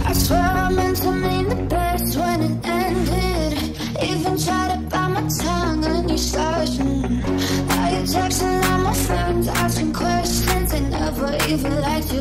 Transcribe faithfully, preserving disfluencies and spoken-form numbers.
I swear I meant to mean the best when it ended. Even tried to bite my tongue and you started. Now you're texting all my friends, asking questions. They never even liked